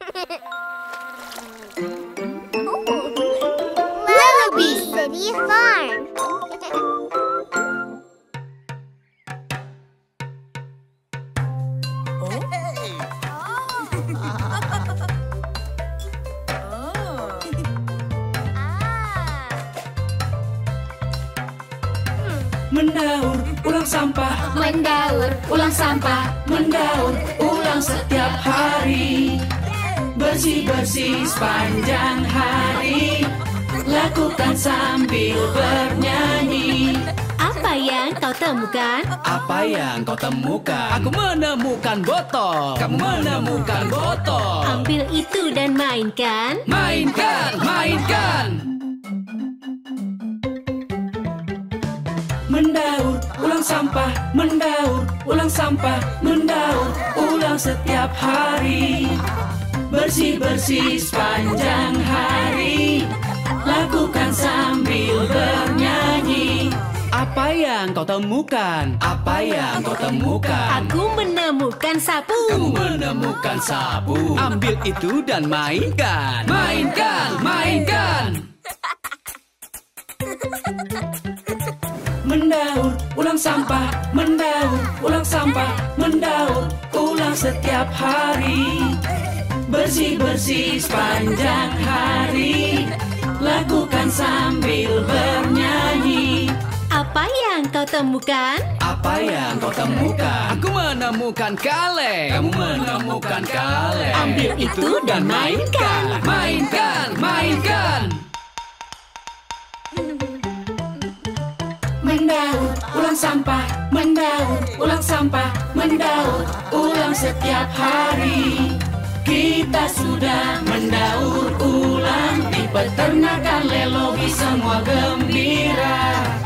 Lullaby City Farm. Mendaur ulang sampah, Mendaur ulang sampah, mendaur ulang setiap hari. Bersih-bersih sepanjang hari, lakukan sambil bernyanyi. apa yang kau temukan? Apa yang kau temukan? Aku menemukan botol. Kamu menemukan botol. Ambil itu dan mainkan. Mainkan, mainkan. Mendaur ulang sampah, mendaur ulang sampah, mendaur ulang setiap hari. Bersih-bersih sepanjang hari, lakukan sambil bernyanyi. Apa yang kau temukan? Apa yang kau temukan? Aku menemukan sapu. Kamu menemukan sapu. Ambil itu dan mainkan. Mainkan, mainkan. Mendaur ulang sampah, mendaur ulang sampah, mendaur ulang setiap hari. Bersih-bersih sepanjang hari, lakukan sambil bernyanyi. Apa yang kau temukan? Apa yang kau temukan? Aku menemukan kaleng. Kamu menemukan kaleng. Ambil itu dan mainkan. Mainkan, mainkan. Mendaur ulang sampah, mendaur ulang sampah, mendaur ulang setiap hari. Kita sudah mendaur ulang di peternakan Lelogi, semua gembira.